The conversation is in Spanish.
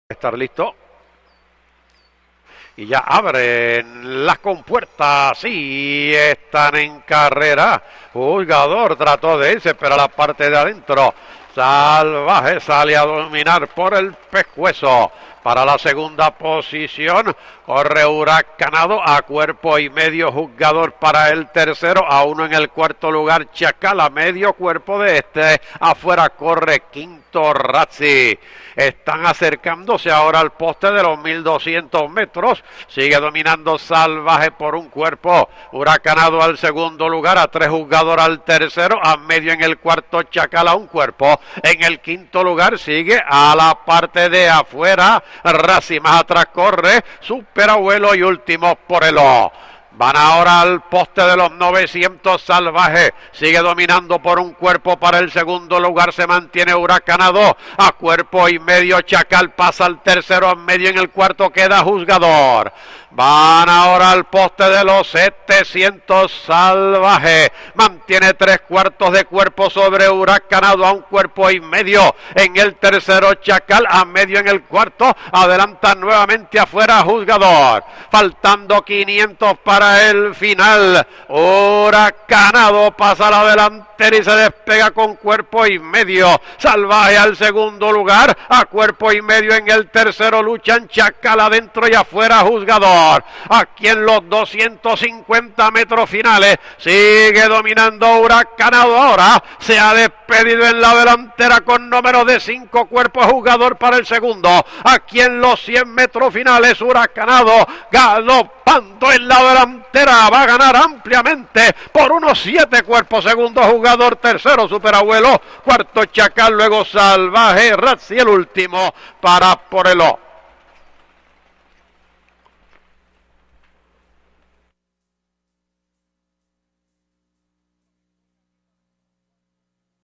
Estar listo. Y ya abren las compuertas. Sí, están en carrera. Jugador trató de irse, pero a la parte de adentro. Salvaje sale a dominar por el pescuezo. Para la segunda posición corre Huracanado a cuerpo y medio. Jugador para el tercero, a uno en el cuarto lugar Chacal, a medio cuerpo de este. Afuera corre quinto Razzi. Están acercándose ahora al poste de los 1200 metros. Sigue dominando Salvaje por un cuerpo. Huracanado al segundo lugar, a 3 jugadores al tercero, a medio en el cuarto Chacal, a un cuerpo. En el quinto lugar sigue a la parte de afuera Razzi, más atrás corre Superabuelo y último por el O. Van ahora al poste de los 900 Salvaje. Sigue dominando por un cuerpo para el segundo lugar. Se mantiene Huracanado a cuerpo y medio. Chacal pasa al tercero, a medio en el cuarto queda Juzgador. Van ahora al poste de los 700 Salvaje. Mantiene 3/4 de cuerpo sobre Huracanado, a un cuerpo y medio. En el tercero Chacal, a medio en el cuarto. Adelanta nuevamente afuera Juzgador. Faltando 500 para el final. Huracanado pasa a la delantera y se despega con cuerpo y medio. Salvaje al segundo lugar, a cuerpo y medio en el tercero luchan Chacal, adentro y afuera Juzgador. Aquí en los 250 metros finales sigue dominando Huracanado. Ahora se ha despedido en la delantera con número de 5 cuerpos. Juzgador para el segundo. Aquí en los 100 metros finales Huracanado galopando en la delantera, va a ganar ampliamente por unos 7 cuerpos. Segundo Juzgador, tercero Superabuelo, cuarto Chacal, luego Salvaje, Razzi, el último para por el O.